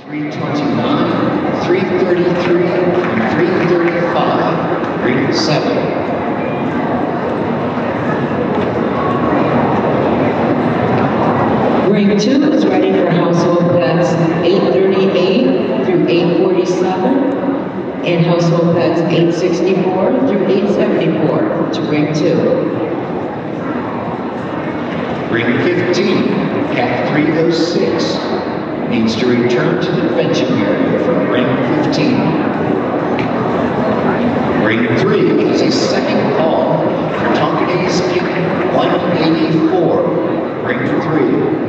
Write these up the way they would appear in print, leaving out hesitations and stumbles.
329, 333, and 335, ring 7. Ring 2 is ready for household pets 838 through 847 and household pets 864 through 874 to ring 2. Ring 15, cat 306, needs to return to the fetching area from ring 15. Ring 3 is a second call for Tonkinese Kitten 184, ring 3.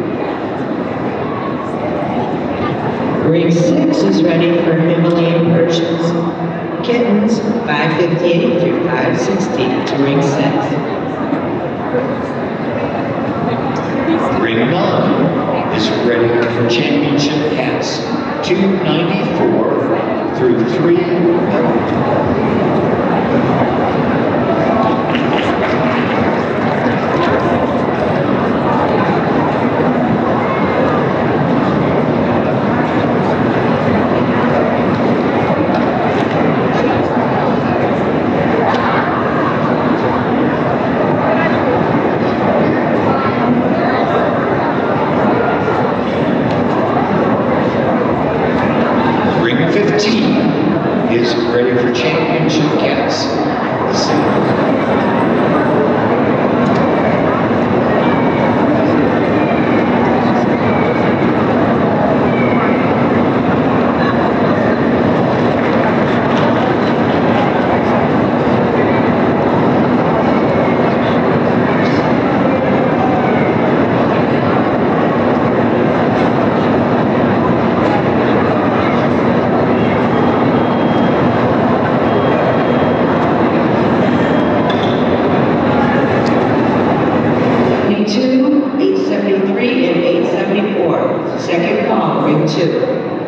Ring 6 is ready for Himalayan Persians, kittens 558 through 560 to ring 6. Ring 9 is ready for championship cats 294 through 3. Is ready for championship cats. Ring 2, 873 and 874. Second call, ring 2.